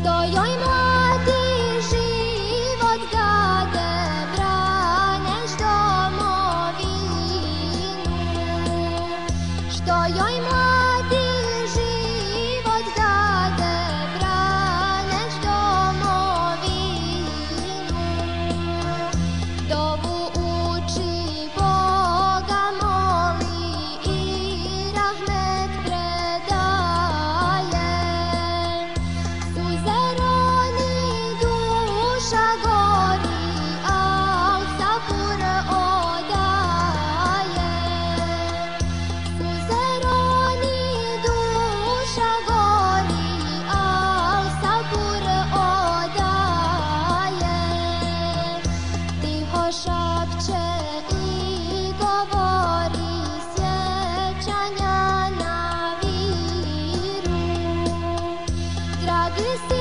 što joj mladi život gade, braneš domovinu, što joj mladi život gade, braneš domovinu. Dovu uči, Boga moli i rahmet predaje, suze roni, duša gori, al sabur odaje. Suze roni, duša gori, al sabur odaje. Tiho šapće i govori sjećanja na viru, dragi si